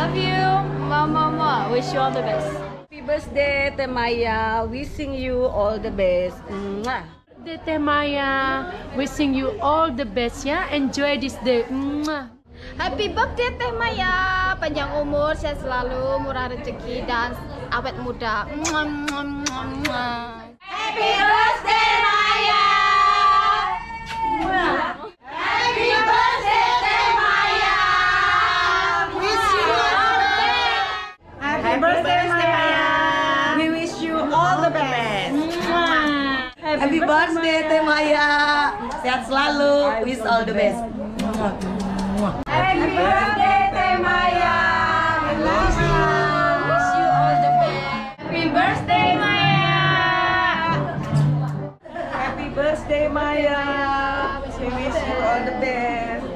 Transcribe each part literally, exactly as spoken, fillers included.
Love you, Mama. Mama. Wish you all the best. Happy birthday, Teh Maya. Wishing you all the best. Mwah. Birthday, Teh Maya. Wishing you all the best ya. Enjoy this day. Mwah. Happy birthday Teh Maya. Panjang umur, sehat selalu, murah rezeki dan awet muda. Mwah, mwah, mwah, mwah. Happy birthday Maya. Mwah. Happy birthday Teh Maya. Wish you all the best. Happy birthday, Maya. We wish you all the best. Happy birthday, Teh Maya. Sehat selalu. Wish all the best. Happy birthday Teh Maya. We love you. Wish you all the best. Happy birthday Maya. Happy birthday, Maya. We wish you all the best.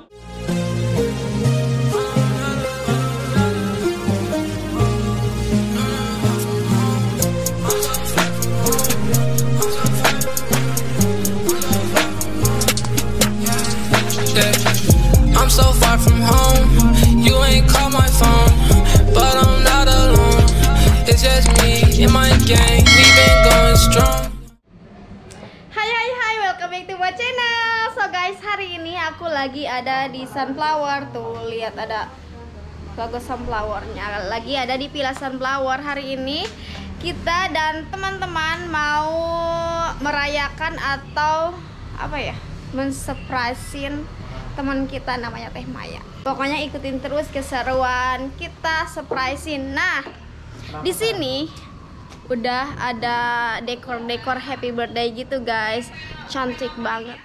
I'm so far from home, you ain't call my phone, but I'm not alone, it's just me and my gang, we been going strong. Hai hai hai, welcome back to my channel. So guys, hari ini aku lagi ada di Sunflower. Tuh, lihat ada logo Sunflowernya. Lagi ada di Villa Sunflower. Hari ini kita dan teman-teman mau merayakan atau apa ya, mensurprisein teman kita namanya Teh Maya. Pokoknya ikutin terus keseruan kita surprisein. Nah, di sini udah ada dekor-dekor happy birthday gitu guys. Cantik banget.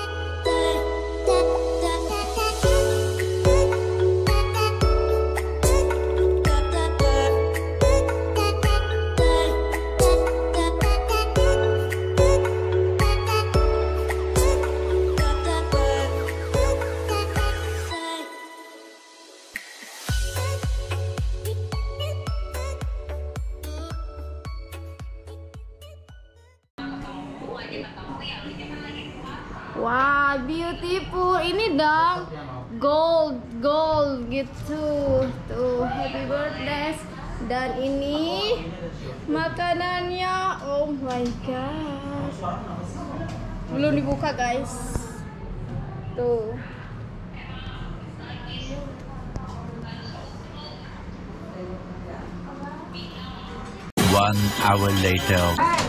Wah, beautiful. Ini dong gold, gold gitu. Tuh, happy birthday. Dan ini makanannya. Oh my god. Belum dibuka, guys. Tuh. One hour later.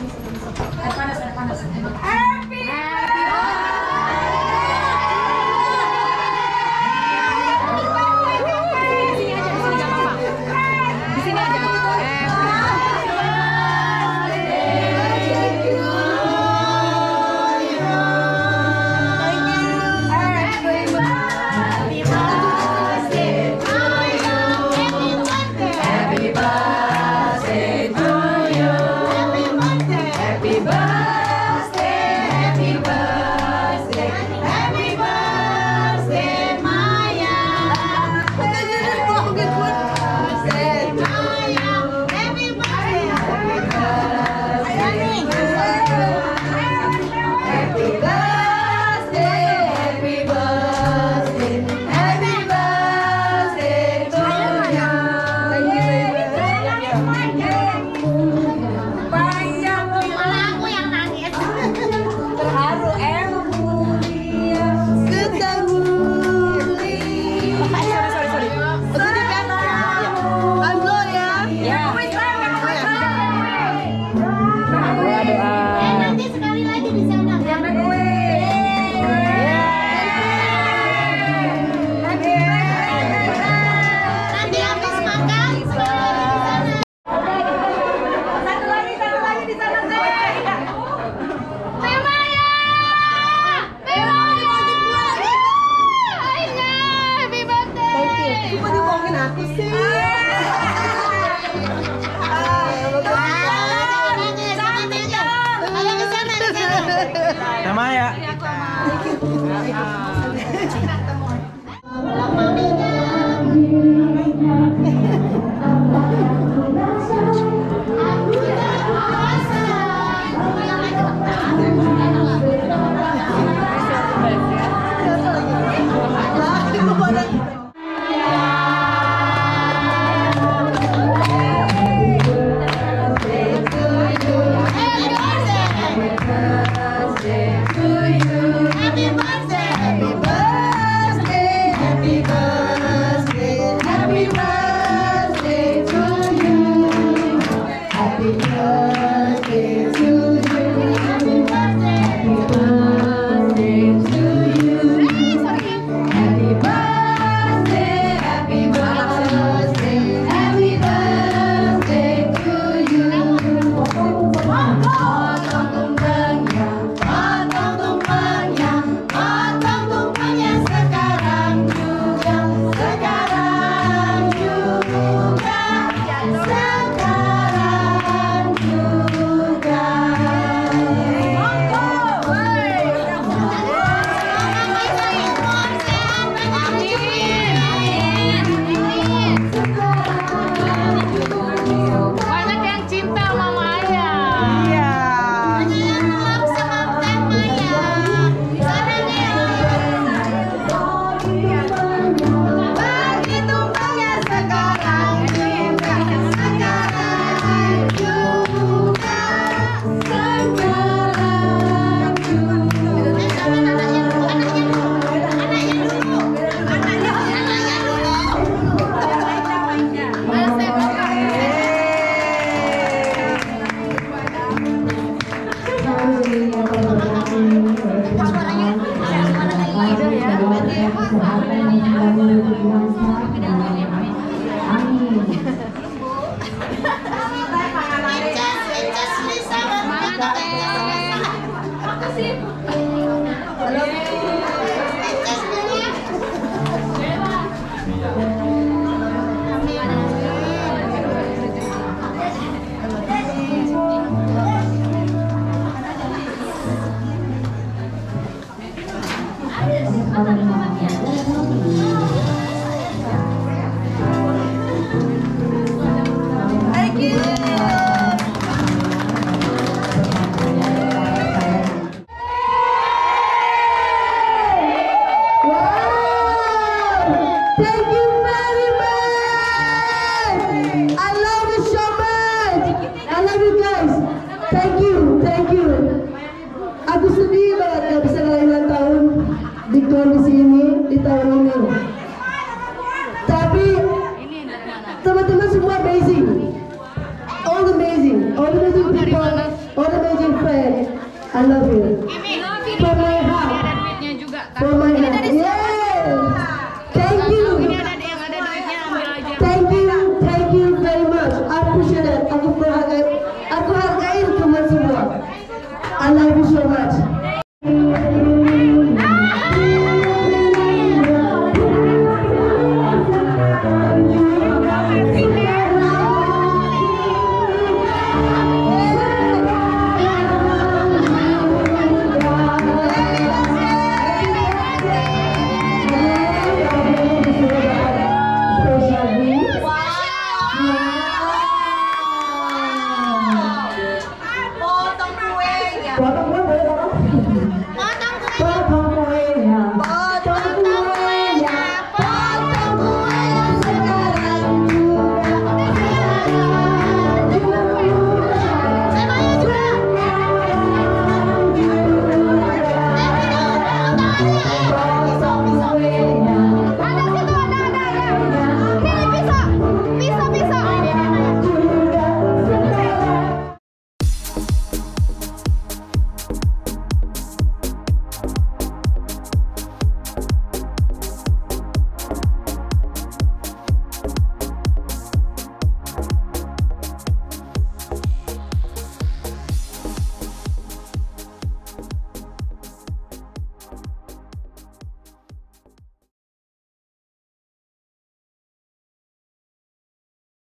Teh Maya. kesehatan yang selalu berkuasa. Amin. Amin.